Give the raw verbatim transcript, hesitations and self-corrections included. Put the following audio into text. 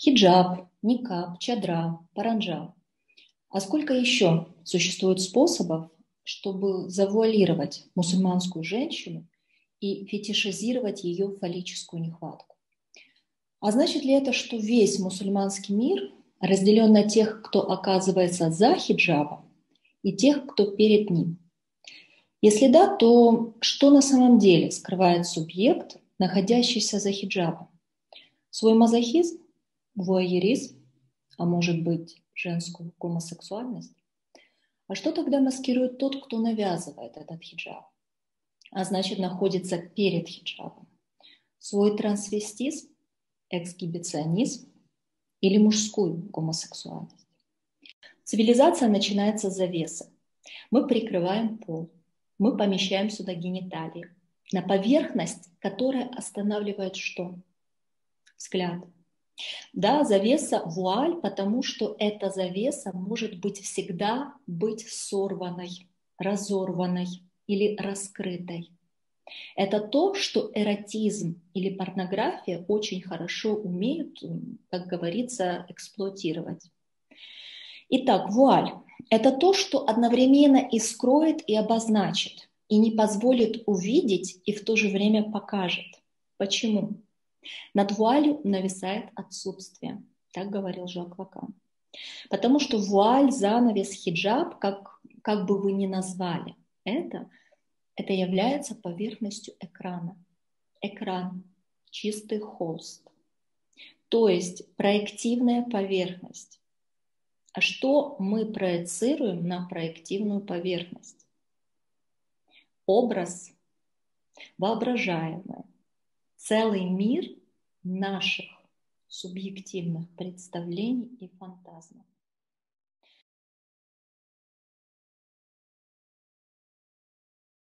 Хиджаб, никаб, чадра, паранджа. А сколько еще существует способов, чтобы завуалировать мусульманскую женщину и фетишизировать ее фаллическую нехватку? А значит ли это, что весь мусульманский мир разделен на тех, кто оказывается за хиджабом, и тех, кто перед ним? Если да, то что на самом деле скрывает субъект, находящийся за хиджабом? Свой мазохизм, вуайеризм, а может быть женскую гомосексуальность? А что тогда маскирует тот, кто навязывает этот хиджаб, а значит находится перед хиджабом? Свой трансвестизм, эксгибиционизм или мужскую гомосексуальность? Цивилизация начинается с завесы. Мы прикрываем пол, мы помещаем сюда гениталии, на поверхность, которая останавливает что? Взгляд. Да, завеса вуаль, потому что эта завеса может быть всегда быть сорванной, разорванной или раскрытой. Это то, что эротизм или порнография очень хорошо умеют, как говорится, эксплуатировать. Итак, вуаль – это то, что одновременно и скроет, и обозначит, и не позволит увидеть, и в то же время покажет. Почему? Над вуалью нависает отсутствие, так говорил Жак Лакан. Потому что вуаль, занавес, хиджаб, как, как бы вы ни назвали, это, это является поверхностью экрана. Экран, чистый холст, то есть проективная поверхность. А что мы проецируем на проективную поверхность? Образ, воображаемый, целый мир наших субъективных представлений и фантазмов.